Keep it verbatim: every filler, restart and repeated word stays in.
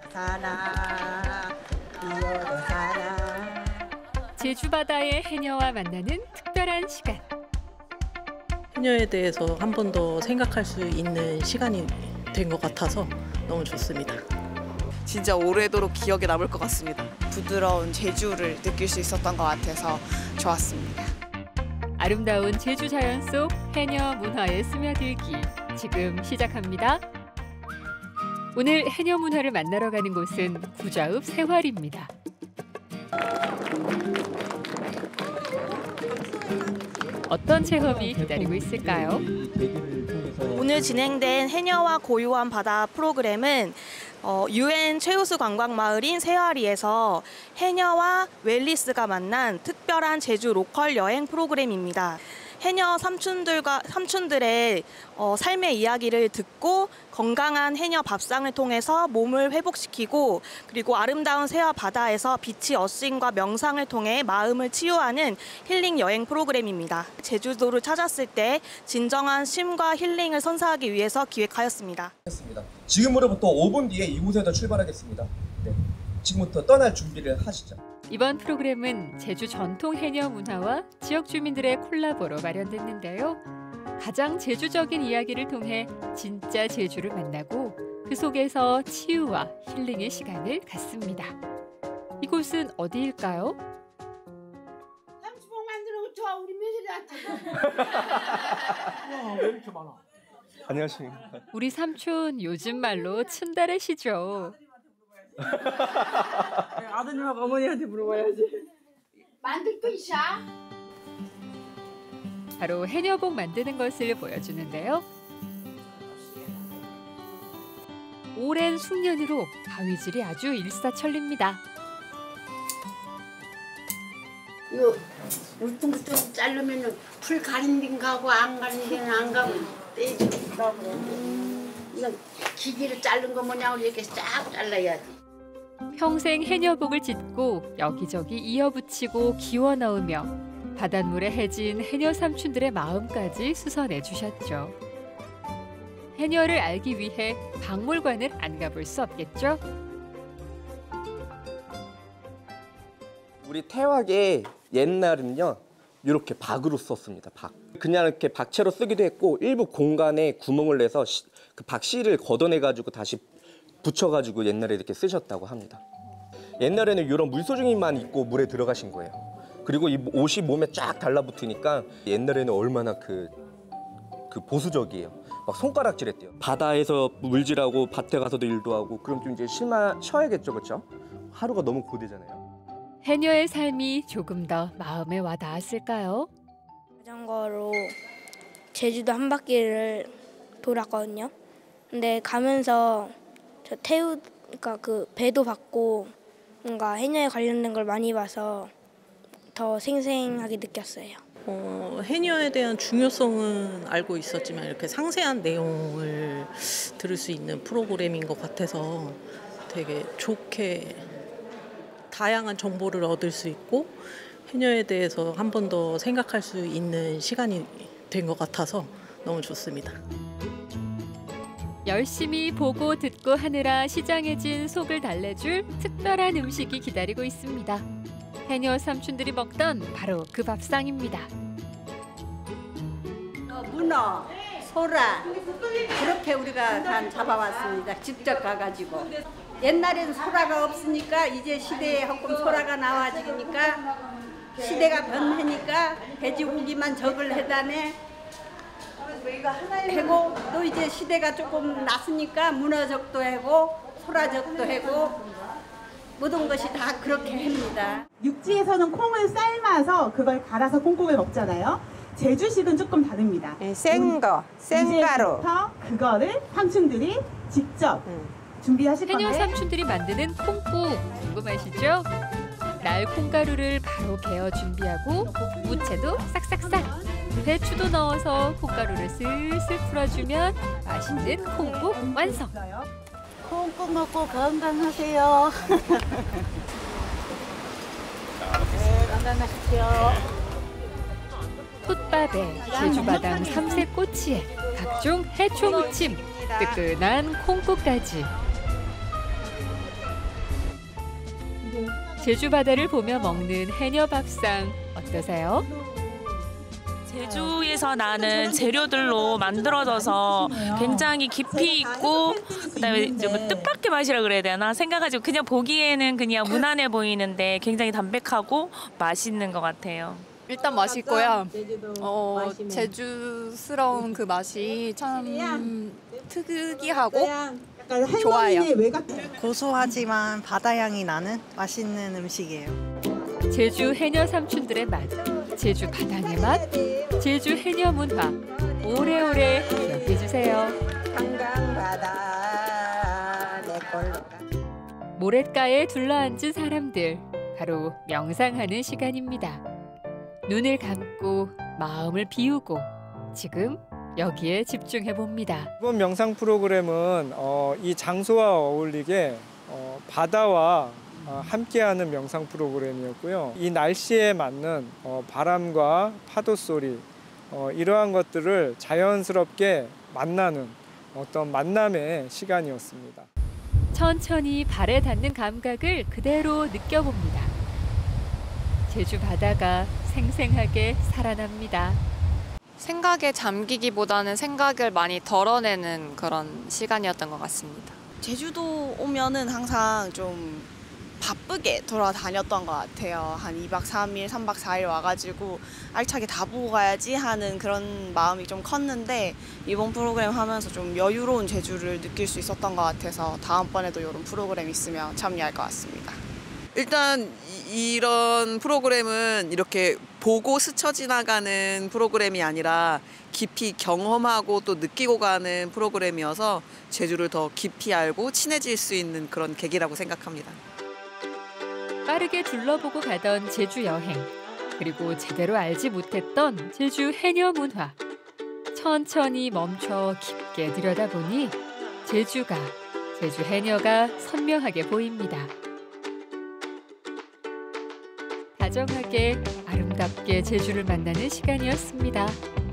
사나 비오도 사나. 제주 바다의 해녀와 만나는 특별한 시간. 해녀에 대해서 한 번 더 생각할 수 있는 시간이 된 것 같아서 너무 좋습니다. 진짜 오래도록 기억에 남을 것 같습니다. 부드러운 제주를 느낄 수 있었던 것 같아서 좋았습니다. 아름다운 제주 자연 속 해녀 문화에 스며들기 지금 시작합니다. 오늘 해녀 문화를 만나러 가는 곳은 구좌읍 새활입니다. 어떤 체험이 기다리고 있을까요? 오늘 진행된 해녀와 고요한 바다 프로그램은 어, 유엔 최우수 관광마을인 새활이에서 해녀와 웰리스가 만난 특별한 제주 로컬 여행 프로그램입니다. 해녀 삼촌들과 삼촌들의 어, 삶의 이야기를 듣고 건강한 해녀 밥상을 통해서 몸을 회복시키고 그리고 아름다운 새와 바다에서 비치 어싱과 명상을 통해 마음을 치유하는 힐링 여행 프로그램입니다. 제주도를 찾았을 때 진정한 쉼과 힐링을 선사하기 위해서 기획하였습니다. 지금으로부터 오 분 뒤에 이곳에서 출발하겠습니다. 네, 지금부터 떠날 준비를 하시죠. 이번 프로그램은 제주 전통 해녀 문화와 지역 주민들의 콜라보로 마련됐는데요. 가장 제주적인 이야기를 통해 진짜 제주를 만나고 그 속에서 치유와 힐링의 시간을 갖습니다. 이곳은 어디일까요? 삼십억 만드는 거 좋아. 우리 며느리한테. 와, 왜 이렇게 많아? 안녕하십니까. 우리 삼촌 요즘 말로 춘달래시죠. 아드님하고 어머니한테 물어봐야지. 만들 거 있어? 바로 해녀복 만드는 것을 보여주는데요. 오랜 숙련으로 가위질이 아주 일사천리입니다. 이거 울퉁불퉁 자르면 풀 가린 데는 가고 안 가린 데는 안 가고 떼지. 이건 기계로 자른 거 뭐냐고 이렇게 쫙 잘라야지. 평생 해녀복을 짓고 여기저기 이어붙이고 기워 넣으며 바닷물에 해진 해녀 삼촌들의 마음까지 수선해 주셨죠. 해녀를 알기 위해 박물관을 안 가볼 수 없겠죠? 우리 태화계 옛날은요 이렇게 박으로 썼습니다. 박. 그냥 이렇게 박채로 쓰기도 했고 일부 공간에 구멍을 내서 시, 그 박씨를 걷어내가지고 다시 붙여가지고 옛날에 이렇게 쓰셨다고 합니다. 옛날에는 이런 물소중이만 입고 물에 들어가신 거예요. 그리고 이 옷이 몸에 쫙 달라붙으니까 옛날에는 얼마나 그, 그 보수적이에요. 막 손가락질했대요. 바다에서 물질하고 밭에 가서도 일도 하고 그럼 좀 이제 쉴만 쉬어야겠죠, 그렇죠? 하루가 너무 고되잖아요. 해녀의 삶이 조금 더 마음에 와 닿았을까요? 자전거로 제주도 한 바퀴를 돌았거든요. 근데 가면서 저 태우, 그러니까 그 배도 봤고 뭔가 해녀에 관련된 걸 많이 봐서 더 생생하게 느꼈어요. 어, 해녀에 대한 중요성은 알고 있었지만 이렇게 상세한 내용을 들을 수 있는 프로그램인 것 같아서 되게 좋게 다양한 정보를 얻을 수 있고 해녀에 대해서 한 번 더 생각할 수 있는 시간이 된 것 같아서 너무 좋습니다. 열심히 보고 듣고 하느라 시장해진 속을 달래줄 특별한 음식이 기다리고 있습니다. 해녀 삼촌들이 먹던 바로 그 밥상입니다. 어, 문어, 소라 그렇게 우리가 다 잡아왔습니다. 직접 가가지고. 옛날에는 소라가 없으니까 이제 시대에 조금 소라가 나와지니까 시대가 변하니까 돼지고기만 적을 해다네. 해고 또 이제 시대가 조금 났으니까 문어적도 해고 소라적도 해고 모든 것이 다 그렇게 합니다. 육지에서는 콩을 삶아서 그걸 갈아서 콩국을 먹잖아요. 제주식은 조금 다릅니다. 네, 생거, 생가루. 이제부터 그거를 삼촌들이 직접 음. 준비하실 건데. 해녀 삼촌들이 만드는 콩국 궁금하시죠? 날 콩가루를 바로 개어 준비하고 무채도 싹싹싹. 배추도 넣어서 콩가루를 슬슬 풀어주면 맛있는 콩국 완성. 콩국 먹고 건강하세요. 네, 건강하십시오. 폿밥에 제주바당 삼색꼬치에 각종 해초무침, 뜨끈한 콩국까지. 제주 바다를 보며 먹는 해녀 밥상 어떠세요? 제주에서 나는 재료들로 만들어져서 굉장히 깊이 있고 그다음에 이제 뭐 뜻밖의 맛이라 그래야 되나 생각하지고 그냥 보기에는 그냥 무난해 보이는데 굉장히 담백하고 맛있는 것 같아요. 일단 맛있고요. 어, 제주스러운 그 맛이 참 특이하고 좋아요. 고소하지만 바다향이 나는 맛있는 음식이에요. 제주 해녀 삼촌들의 맛, 제주 바다의 맛, 제주 해녀 문화 오래오래 기억해 주세요. 한강 바다 내 걸로 가. 모랫가에 둘러앉은 사람들, 바로 명상하는 시간입니다. 눈을 감고 마음을 비우고 지금 여기에 집중해 봅니다. 이번 명상 프로그램은 어, 이 장소와 어울리게 어, 바다와 어, 함께하는 명상 프로그램이었고요. 이 날씨에 맞는 어, 바람과 파도 소리 어, 이러한 것들을 자연스럽게 만나는 어떤 만남의 시간이었습니다. 천천히 발에 닿는 감각을 그대로 느껴봅니다. 제주 바다가 생생하게 살아납니다. 생각에 잠기기보다는 생각을 많이 덜어내는 그런 시간이었던 것 같습니다. 제주도 오면은 항상 좀 바쁘게 돌아다녔던 것 같아요. 한 이 박 삼 일, 삼 박 사 일 와가지고 알차게 다 보고 가야지 하는 그런 마음이 좀 컸는데 이번 프로그램 하면서 좀 여유로운 제주를 느낄 수 있었던 것 같아서 다음번에도 이런 프로그램 있으면 참여할 것 같습니다. 일단 이, 이런 프로그램은 이렇게 보고 스쳐 지나가는 프로그램이 아니라 깊이 경험하고 또 느끼고 가는 프로그램이어서 제주를 더 깊이 알고 친해질 수 있는 그런 계기라고 생각합니다. 빠르게 둘러보고 가던 제주 여행, 그리고 제대로 알지 못했던 제주 해녀 문화. 천천히 멈춰 깊게 들여다보니 제주가, 제주 해녀가 선명하게 보입니다. 다정하게 아름답게 제주를 만나는 시간이었습니다.